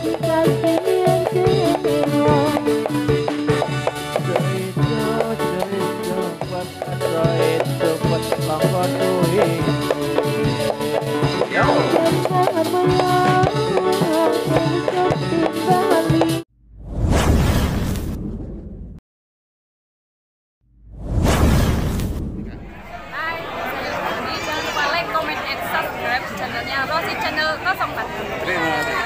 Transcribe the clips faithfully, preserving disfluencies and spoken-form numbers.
channelnya Rosi Channel nol empat. Terima kasih.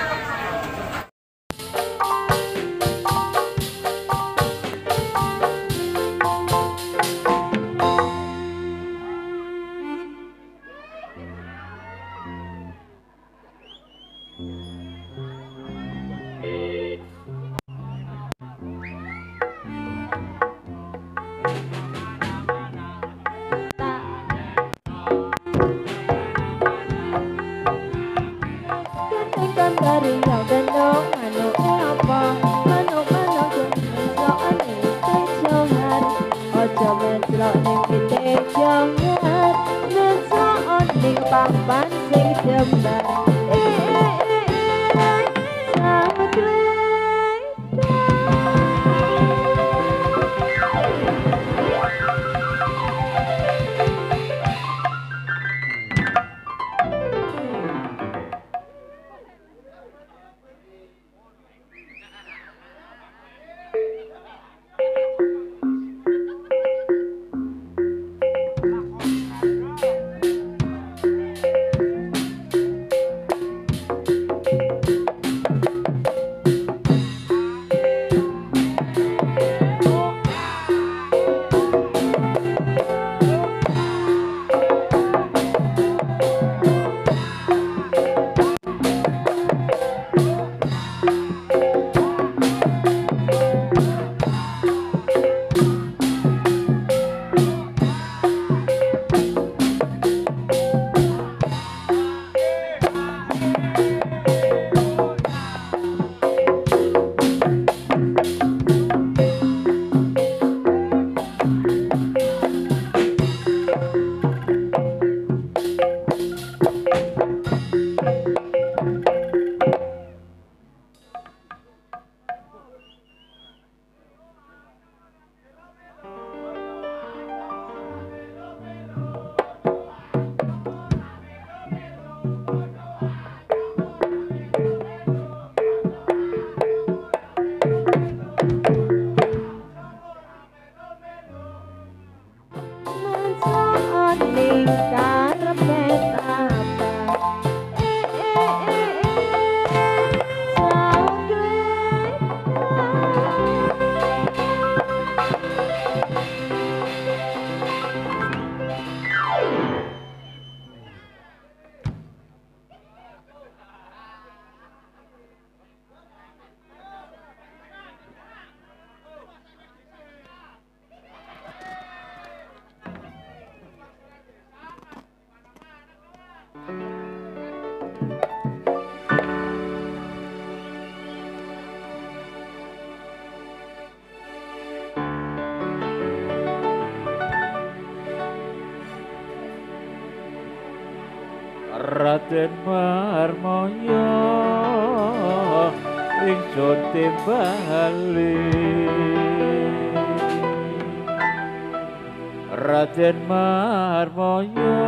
Dari yang gendong anu apa anu anu mesok ning tejongan ojo mesok ning tejongan mesok ning papan sing jembar Raden Marmoyo ingsun timbali Raden Marmoyo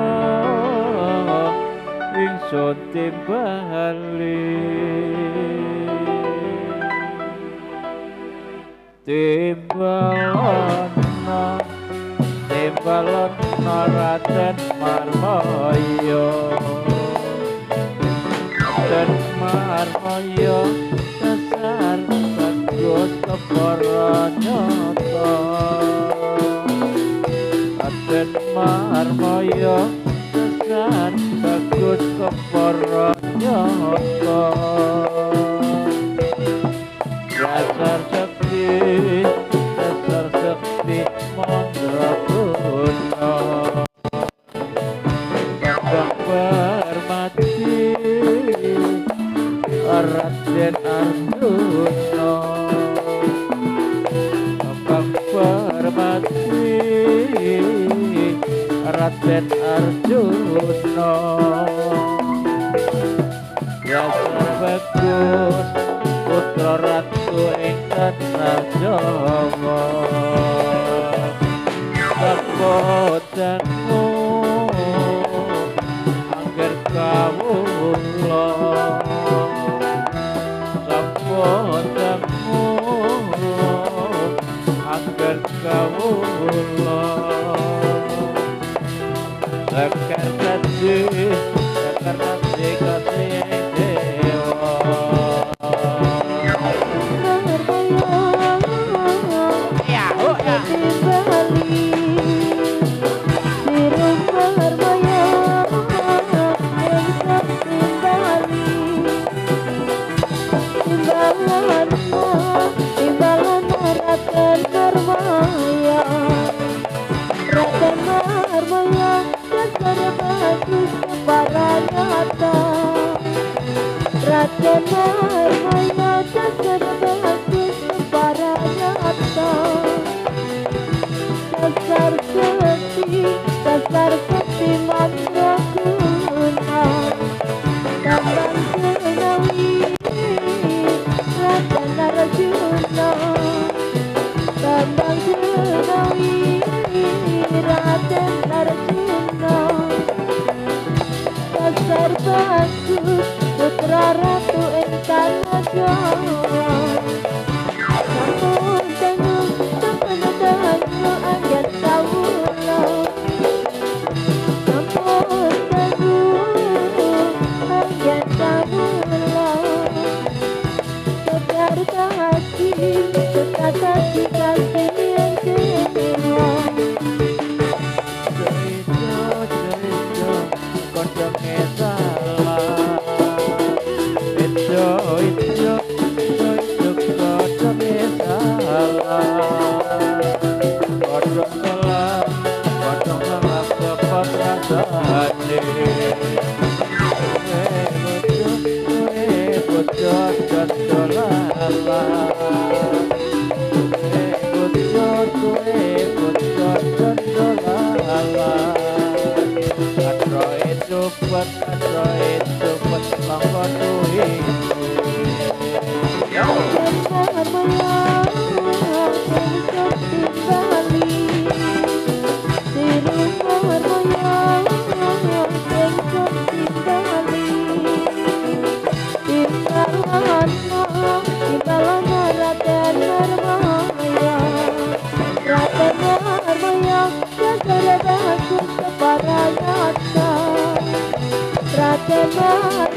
ingsun timbali timbalana timbalana Raden Marmoyo Raden Marmoyo dasar bagus keparanyata Raden Marmoyo dasar bagus keparanyata dasar sekti dasar sekti mandraguna Bambang Permati Raden Arjuna Bambang Permati Raden Arjuna dasar bagus putra ratu ing tanah Jawa sapodanmu angger kawula sapodanmu angger kawula sekar dadi sekar dadi kasih dewa ya oh ya Raden Marmaya dasar bagus para nyata dasar sekti dasar sekti mantra guna tambang Senawi Raden Arjuna tambang Senawi Raden Arjuna dasar bagus putra ratu ing tanah Jawa sampun dangu sampun dangu anggen kawula sampun dangu anggen kawula sekar kasih sekar kasih kasih yang dewa cerita cerita kondongnya salah Ijo, ijo, ijo, ijo, kodongnya salah Kodong salah, kodong salah sepot rasane Kue bojo, kue bojo, dodolala Kue bojo, kue bojo, dodolala Adro itu buat, adro itu buat mongko duwi Raden